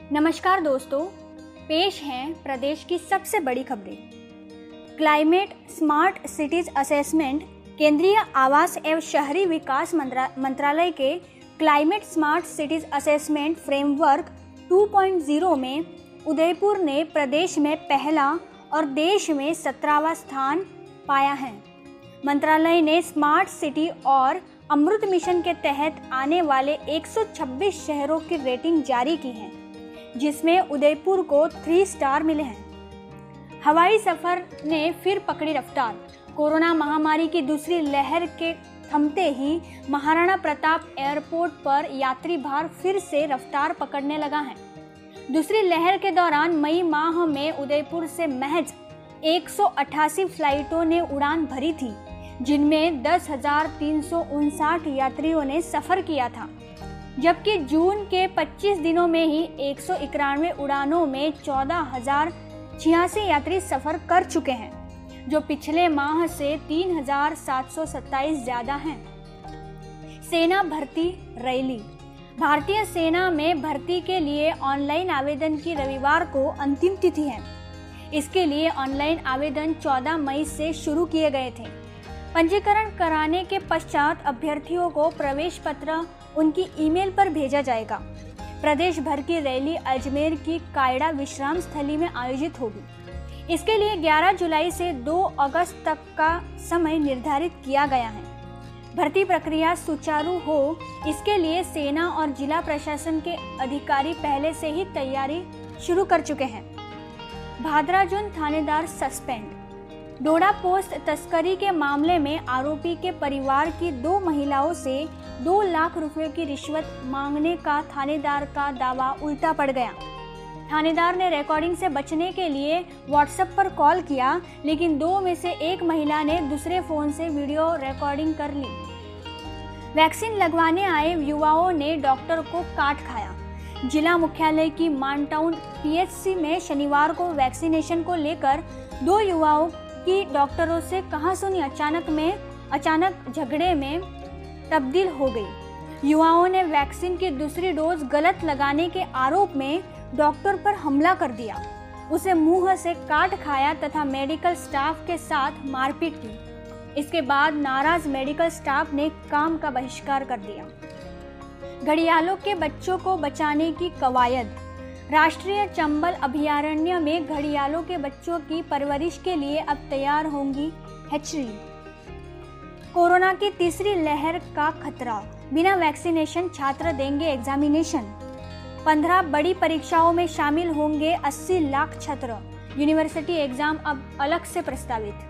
नमस्कार दोस्तों, पेश हैं प्रदेश की सबसे बड़ी खबरें। क्लाइमेट स्मार्ट सिटीज असेसमेंट केंद्रीय आवास एवं शहरी विकास मंत्रालय के climate smart cities assessment framework 2.0 में उदयपुर ने प्रदेश में पहला और देश में 17वां स्थान पाया है। मंत्रालय ने स्मार्ट सिटी और अमृत मिशन के तहत आने वाले 126 शहरों की रेटिंग जारी की है, जिसमें उदयपुर को 3 स्टार मिले हैं। हवाई सफर ने फिर पकड़ी रफ्तार। कोरोना महामारी की दूसरी लहर के थमते ही महाराणा प्रताप एयरपोर्ट पर यात्री भार फिर से रफ्तार पकड़ने लगा है। दूसरी लहर के दौरान मई माह में उदयपुर से महज 188 फ्लाइटों ने उड़ान भरी थी, जिनमें 10,359 यात्रियों ने सफर किया था, जबकि जून के 25 दिनों में ही 191 उड़ानों में 14,086 यात्री सफर कर चुके हैं, जो पिछले माह से 3,727 ज्यादा हैं। सेना भर्ती रैली। भारतीय सेना में भर्ती के लिए ऑनलाइन आवेदन की रविवार को अंतिम तिथि है। इसके लिए ऑनलाइन आवेदन 14 मई से शुरू किए गए थे। पंजीकरण कराने के पश्चात अभ्यर्थियों को प्रवेश पत्र उनकी ईमेल पर भेजा जाएगा। प्रदेश भर की रैली अजमेर की कायड़ा विश्राम स्थली में आयोजित होगी। इसके लिए 11 जुलाई से 2 अगस्त तक का समय निर्धारित किया गया है। भर्ती प्रक्रिया सुचारू हो, इसके लिए सेना और जिला प्रशासन के अधिकारी पहले से ही तैयारी शुरू कर चुके हैं। भादराजुन थानेदार सस्पेंड। डोडा पोस्ट तस्करी के मामले में आरोपी के परिवार की 2 महिलाओं से 2 लाख रुपए की रिश्वत मांगने का थानेदार का दावा उल्टा पड़ गया। थानेदार ने रिकॉर्डिंग से बचने के लिए व्हाट्सएप पर कॉल किया, लेकिन 2 में से एक महिला ने दूसरे फोन से वीडियो रिकॉर्डिंग कर ली। वैक्सीन लगवाने आए युवाओं ने डॉक्टर को काट खाया। जिला मुख्यालय की मानटाउन पीएचसी में शनिवार को वैक्सीनेशन को लेकर 2 युवाओं की डॉक्टरों से कहासुनी अचानक झगड़े में तब्दील हो गई। युवाओं ने वैक्सीन की दूसरी डोज गलत लगाने के आरोप में डॉक्टर पर हमला कर दिया, उसे मुंह से काट खाया तथा मेडिकल स्टाफ के साथ मारपीट की। इसके बाद नाराज मेडिकल स्टाफ ने काम का बहिष्कार कर दिया। घड़ियालों के बच्चों को बचाने की कवायद। राष्ट्रीय चंबल अभयारण्य में घड़ियालों के बच्चों की परवरिश के लिए अब तैयार होंगी हैचरी। कोरोना की तीसरी लहर का खतरा। बिना वैक्सीनेशन छात्र देंगे एग्जामिनेशन। 15 बड़ी परीक्षाओं में शामिल होंगे 80 लाख छात्र। यूनिवर्सिटी एग्जाम अब अलग से प्रस्तावित।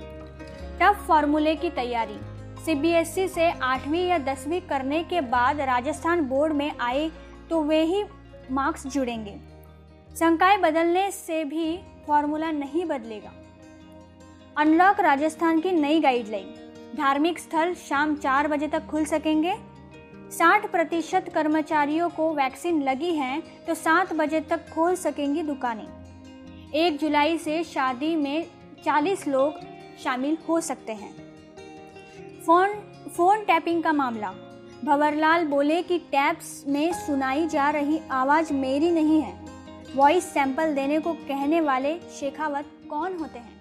टफ फॉर्मूले की तैयारी। सीबीएसई से 8वीं या 10वीं करने के बाद राजस्थान बोर्ड में आए तो वे ही मार्क्स जुड़ेंगे। संकाय बदलने से भी फॉर्मूला नहीं बदलेगा। अनलॉक राजस्थान की नई गाइडलाइन। धार्मिक स्थल शाम 4 बजे तक खुल सकेंगे। 60% कर्मचारियों को वैक्सीन लगी है तो 7 बजे तक खोल सकेंगी दुकानें। 1 जुलाई से शादी में 40 लोग शामिल हो सकते हैं। फोन टैपिंग का मामला। भंवरलाल बोले कि टैप्स में सुनाई जा रही आवाज़ मेरी नहीं है। वॉइस सैंपल देने को कहने वाले शेखावत कौन होते हैं?